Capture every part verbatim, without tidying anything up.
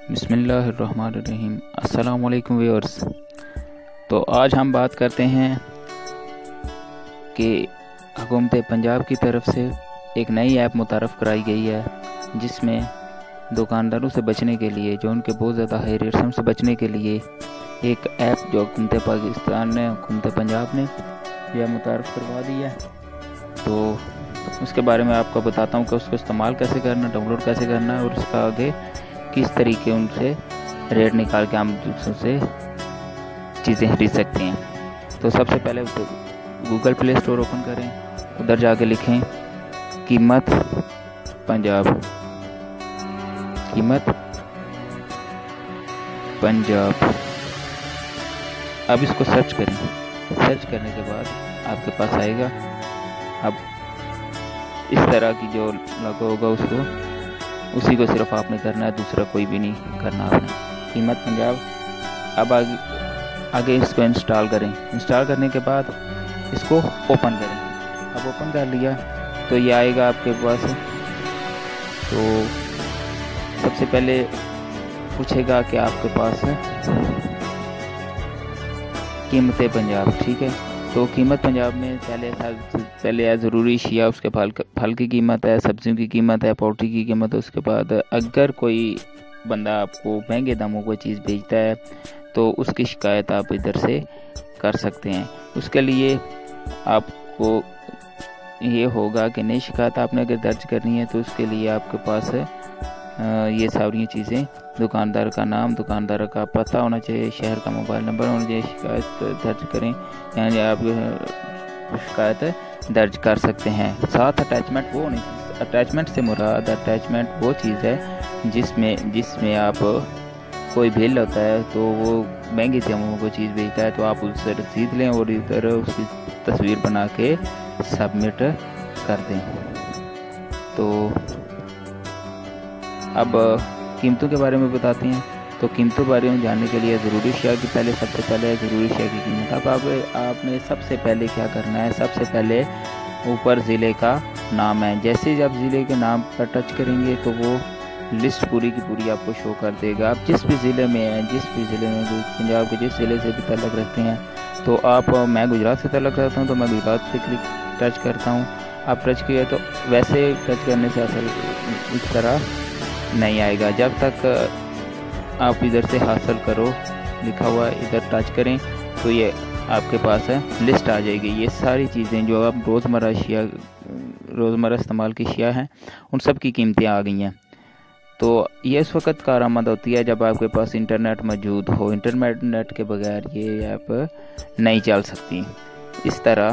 بسم اللہ الرحمن الرحیم۔ السلام علیکم ویورز۔ تو آج ہم بات کرتے ہیں کہ حکومت پنجاب کی طرف سے ایک نئی ایپ متعارف کرائی گئی ہے، جس میں دکانداروں سے بچنے کے لیے، جو ان کے بہت زیادہ ہائی ریٹس سے بچنے کے لیے ایک ایپ جو حکومت پاکستان نے حکومت پنجاب نے یہ متعارف کروا دی ہے۔ تو اس کے بارے میں آپ کو بتاتا ہوں کہ اس کو استعمال کیسے کرنا، ڈاؤن لوڈ کیسے کرنا ہے، اور اس کا آگے کس طریقے ان سے ریٹ نکال کے ہم دوسروں سے چیزیں خرید سکتے ہیں۔ تو سب سے پہلے گوگل پلے اسٹور اوپن کریں، ادھر جا کے لکھیں قیمت پنجاب، قیمت پنجاب۔ اب اس کو سرچ کریں، سرچ کرنے کے بعد آپ کے پاس آئے گا۔ اب اس طرح کی جو لگا ہوگا اس کو اسی کو صرف آپ نے کرنا ہے، دوسرا کوئی بھی نہیں کرنا آپ نے۔ قیمت پنجاب۔ اب آگے آگے اس کو انسٹال کریں، انسٹال کرنے کے بعد اس کو اوپن کریں۔ اب اوپن کر لیا تو یہ آئے گا آپ کے پاس۔ تو سب سے پہلے پوچھے گا کہ آپ کے پاس قیمت پنجاب، ٹھیک ہے۔ تو قیمت پنجاب میں پہلے پہلے ہے ضروری اشیاء، اس کے پھل پھل کی قیمت ہے، سبزیوں کی قیمت ہے، پولٹری کی قیمت ہے۔ اس کے بعد اگر کوئی بندہ آپ کو مہنگے داموں کو چیز بھیجتا ہے تو اس کی شکایت آپ ادھر سے کر سکتے ہیں۔ اس کے لیے آپ کو یہ ہوگا کہ نئی شکایت آپ نے اگر درج کرنی ہے تو اس کے لیے آپ کے پاس یہ ساری چیزیں، دکاندار کا نام، دکاندار کا پتہ ہونا چاہیے، شہر کا موبائل نمبر ہونا چاہیے، شکایت درج کریں، یعنی آپ شکایت درج کر سکتے ہیں۔ ساتھ اٹیچمنٹ وہ ہونی چاہیے، اٹیچمنٹ سے مراد اٹیچمنٹ وہ چیز ہے جس میں جس میں آپ کوئی بل ہوتا ہے تو وہ مہنگی داموں کو چیز بھیجتا ہے تو آپ اس سے رسید لیں اور ادھر اس کی تصویر بنا کے سبمٹ کر دیں۔ تو اب قیمتوں کے بارے میں بتاتے ہیں۔ تو قیمتوں کے بارے میں جاننے کے لیے ضروری اشیاء کی پہلے سب سے پہلے ضروری اشیاء کی قیمت۔ اب آپ آپ نے سب سے پہلے کیا کرنا ہے، سب سے پہلے اوپر ضلع کا نام ہے، جیسے جب ضلع کے نام پر ٹچ کریں گے تو وہ لسٹ پوری کی پوری آپ کو شو کر دے گا۔ آپ جس بھی ضلع میں ہیں، جس بھی ضلع میں پنجاب کے جس ضلع سے بھی تعلق رکھتے ہیں، تو آپ میں گجرات سے تعلق رکھتا ہوں تو میں گجرات سے کلک ٹچ کرتا ہوں۔ آپ ٹچ کیا تو ویسے ٹچ کرنے سے اصل اس طرح نہیں آئے گا، جب تک آپ ادھر سے حاصل کرو لکھا ہوا ادھر ٹچ کریں تو یہ آپ کے پاس ہے لسٹ آ جائے گی۔ یہ ساری چیزیں جو آپ روزمرہ اشیاء روزمرہ استعمال کی اشیاء ہیں ان سب کی قیمتیں آ گئی ہیں۔ تو یہ اس وقت کارآمد ہوتی ہے جب آپ کے پاس انٹرنیٹ موجود ہو، انٹرنیٹ کے بغیر یہ ایپ نہیں چل سکتی۔ اس طرح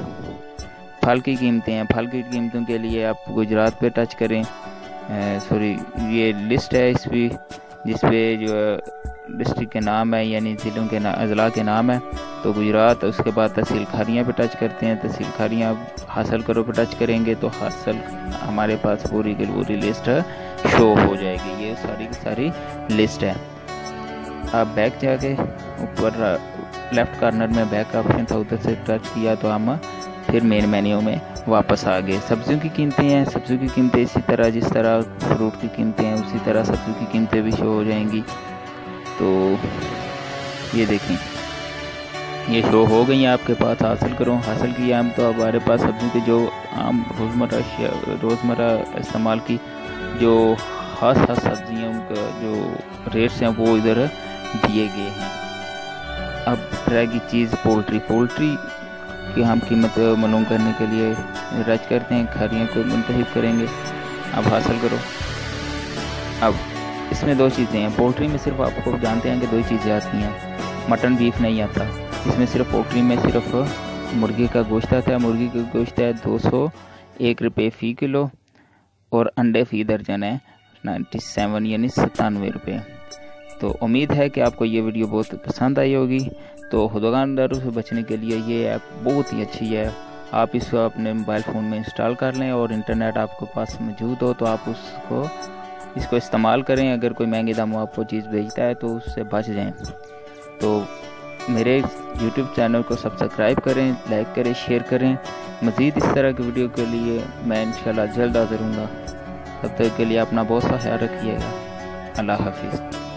پھل کی قیمتیں ہیں، پھل کی قیمتوں کے لیے آپ گجرات پہ ٹچ کریں، سوری یہ لسٹ ہے اس پہ جس پہ جو ڈسٹرکٹ کے نام ہے، یعنی ضلعوں کے اضلاع کے نام ہے۔ تو گجرات، اس کے بعد تحصیل کھاریاں پہ ٹچ کرتے ہیں، تحصیل کھاریاں حاصل کرو پہ ٹچ کریں گے تو حاصل ہمارے پاس پوری کی پوری لسٹ شو ہو جائے گی۔ یہ ساری کی ساری لسٹ ہے۔ آپ بیک جا کے اوپر لیفٹ کارنر میں بیک آپشن تھا، ادھر سے ٹچ کیا تو ہم پھر مین مینیو میں واپس آ گئے۔ سبزیوں کی قیمتیں ہیں، سبزیوں کی قیمتیں اسی طرح جس طرح فروٹ کی قیمتیں ہیں اسی طرح سبزیوں کی قیمتیں بھی شو ہو جائیں گی۔ تو یہ دیکھیں یہ شو ہو گئی ہیں آپ کے پاس، حاصل کرو حاصل کیا ہم تو ہمارے پاس سبزیوں کے جو عام روزمرہ روزمرہ استعمال کی جو خاص خاص سبزیاں ان کا جو ریٹس ہیں وہ ادھر دیے گئے ہیں۔ اب طرح کی چیز پولٹری پولٹری کی ہم قیمت معلوم کرنے کے لیے رچ کرتے ہیں، کھاریوں کو منتخب کریں گے۔ اب حاصل کرو۔ اب اس میں دو چیزیں ہیں، پولٹری میں صرف آپ کو جانتے ہیں کہ دو چیزیں آتی ہیں، مٹن بیف نہیں آتا۔ اس میں صرف پولٹری میں صرف مرغی کا گوشت آتا ہے، مرغی کا گوشت ہے دو سو ایک روپے فی کلو اور انڈے فی درجن ہے نائنٹی سیون یعنی ستانوے روپے۔ تو امید ہے کہ آپ کو یہ ویڈیو بہت پسند آئی ہوگی۔ تو دکانداروں سے بچنے کے لیے یہ ایپ بہت ہی اچھی ہے، آپ اس کو اپنے موبائل فون میں انسٹال کر لیں اور انٹرنیٹ آپ کے پاس موجود ہو تو آپ اس کو اس کو استعمال کریں۔ اگر کوئی مہنگے داموں آپ کو چیز بھیجتا ہے تو اس سے بچ جائیں۔ تو میرے یوٹیوب چینل کو سبسکرائب کریں، لائک کریں، شیئر کریں۔ مزید اس طرح کی ویڈیو کے لیے میں انشاءاللہ جلد حاضر ہوں گا۔ تب تک کے لیے اپنا بہت سا خیال رکھیے گا۔ اللہ حافظ۔